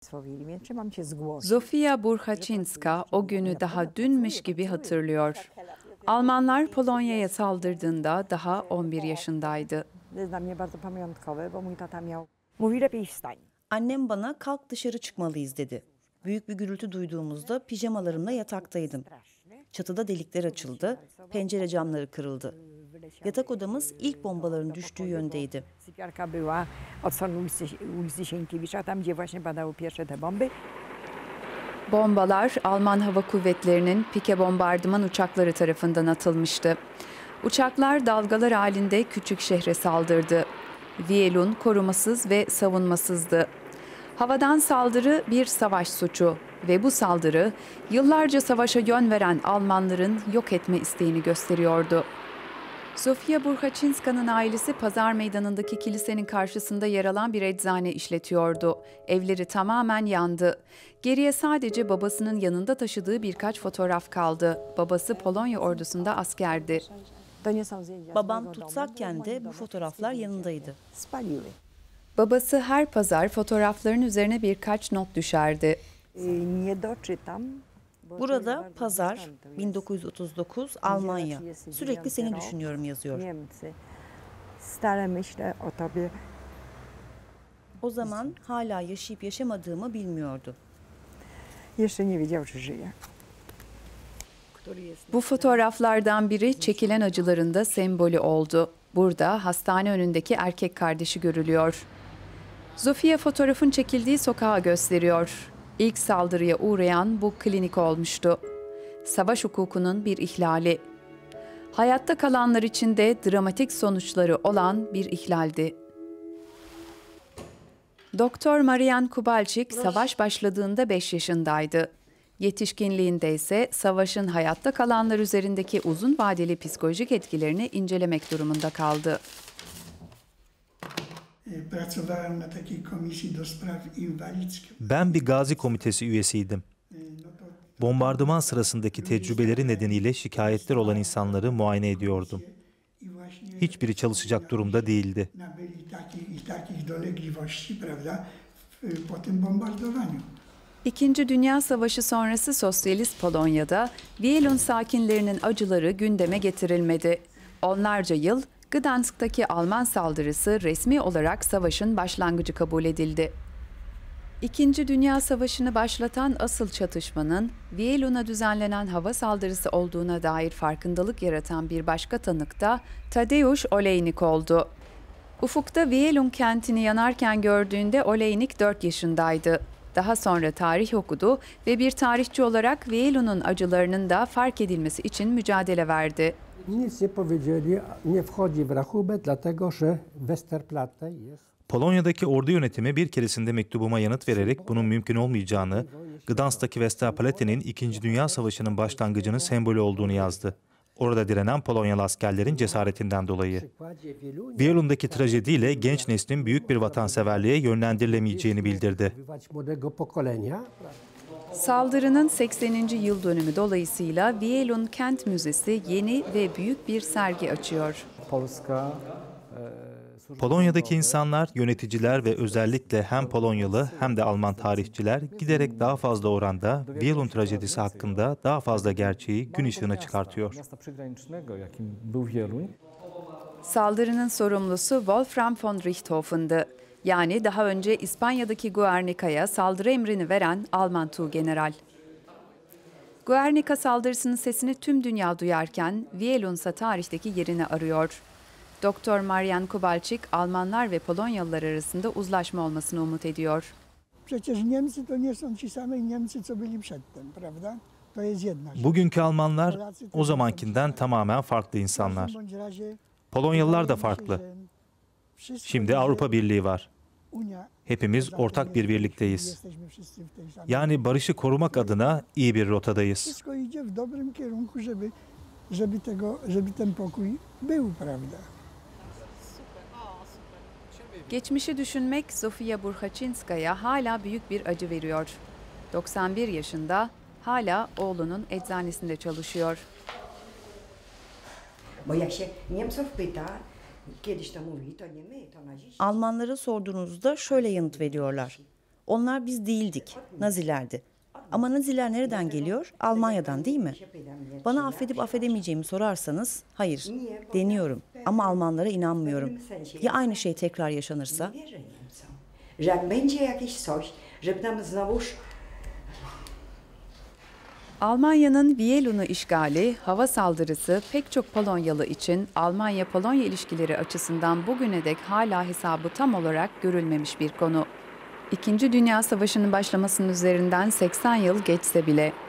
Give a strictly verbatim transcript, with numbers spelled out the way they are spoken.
Zofia Burchaczynska o günü daha dünmüş gibi hatırlıyor. Almanlar Polonya'ya saldırdığında daha on bir yaşındaydı. Annem bana kalk dışarı çıkmalıyız dedi. Büyük bir gürültü duyduğumuzda pijamalarımla yataktaydım. Çatıda delikler açıldı, pencere camları kırıldı. Yatak odamız ilk bombaların düştüğü yöndeydi. Bombalar Alman Hava Kuvvetleri'nin pike bombardıman uçakları tarafından atılmıştı. Uçaklar dalgalar halinde küçük şehre saldırdı. Wielun korumasız ve savunmasızdı. Havadan saldırı bir savaş suçu ve bu saldırı yıllarca savaşa yön veren Almanların yok etme isteğini gösteriyordu. Zofia Burchaczynska'nın ailesi Pazar Meydanı'ndaki kilisenin karşısında yer alan bir eczane işletiyordu. Evleri tamamen yandı. Geriye sadece babasının yanında taşıdığı birkaç fotoğraf kaldı. Babası Polonya ordusunda askerdi. Babam tutsakken de bu fotoğraflar yanındaydı. Babası her pazar fotoğrafların üzerine birkaç not düşerdi. Burada Pazar, bin dokuz yüz otuz dokuz, Almanya. Sürekli seni düşünüyorum yazıyor. O zaman hala yaşayıp yaşamadığımı bilmiyordu. Bu fotoğraflardan biri çekilen acıların da sembolü oldu. Burada hastane önündeki erkek kardeşi görülüyor. Zofia fotoğrafın çekildiği sokağı gösteriyor. İlk saldırıya uğrayan bu klinik olmuştu. Savaş hukukunun bir ihlali. Hayatta kalanlar için de dramatik sonuçları olan bir ihlaldi. Doktor Marian Kubalczyk savaş başladığında beş yaşındaydı. Yetişkinliğinde ise savaşın hayatta kalanlar üzerindeki uzun vadeli psikolojik etkilerini incelemek durumunda kaldı. Ben bir gazi komitesi üyesiydim. Bombardıman sırasındaki tecrübeleri nedeniyle şikayetler olan insanları muayene ediyordum. Hiçbiri çalışacak durumda değildi. İkinci Dünya Savaşı sonrası Sosyalist Polonya'da Wielun sakinlerinin acıları gündeme getirilmedi. Onlarca yıl Gdansk'taki Alman saldırısı resmi olarak savaşın başlangıcı kabul edildi. İkinci Dünya Savaşı'nı başlatan asıl çatışmanın Wielun'a düzenlenen hava saldırısı olduğuna dair farkındalık yaratan bir başka tanık da Tadeusz Olejnik oldu. Ufukta Wielun kentini yanarken gördüğünde Olejnik dört yaşındaydı. Daha sonra tarih okudu ve bir tarihçi olarak Wielun'un acılarının da fark edilmesi için mücadele verdi. Polonya'daki ordu yönetimi bir keresinde mektubuma yanıt vererek bunun mümkün olmayacağını, Gdansk'taki Westerplatte'nin İkinci Dünya Savaşı'nın başlangıcının sembolü olduğunu yazdı. Orada direnen Polonyalı askerlerin cesaretinden dolayı. Wielun'daki trajediyle genç neslin büyük bir vatanseverliğe yönlendirilemeyeceğini bildirdi. Saldırının sekseninci yıl dönümü dolayısıyla Wielun Kent Müzesi yeni ve büyük bir sergi açıyor. Polonya'daki insanlar, yöneticiler ve özellikle hem Polonyalı hem de Alman tarihçiler giderek daha fazla oranda Wielun trajedisi hakkında daha fazla gerçeği gün ışığına çıkartıyor. Saldırının sorumlusu Wolfram von Richthofen'dı. Yani daha önce İspanya'daki Guernica'ya saldırı emrini veren Alman tuğgeneral. Guernica saldırısının sesini tüm dünya duyarken Wielun ise tarihteki yerini arıyor. Doktor Marian Kubalczyk, Almanlar ve Polonyalılar arasında uzlaşma olmasını umut ediyor. Bugünkü Almanlar o zamankinden tamamen farklı insanlar. Polonyalılar da farklı. Şimdi Avrupa Birliği var. Hepimiz ortak bir birlikteyiz. Yani barışı korumak adına iyi bir rotadayız. Geçmişi düşünmek Zofia Burchaczynska'ya hala büyük bir acı veriyor. doksan bir yaşında hala oğlunun eczanesinde çalışıyor. Almanlara sorduğunuzda şöyle yanıt veriyorlar. Onlar biz değildik, Nazilerdi. Ama Naziler nereden geliyor? Almanya'dan değil mi? Bana affedip affedemeyeceğimi sorarsanız, hayır, deniyorum ama Almanlara inanmıyorum. Ya aynı şey tekrar yaşanırsa? Almanya'nın Wielun'u işgali, hava saldırısı pek çok Polonyalı için Almanya-Polonya ilişkileri açısından bugüne dek hala hesabı tam olarak görülmemiş bir konu. İkinci Dünya Savaşı'nın başlamasının üzerinden seksen yıl geçse bile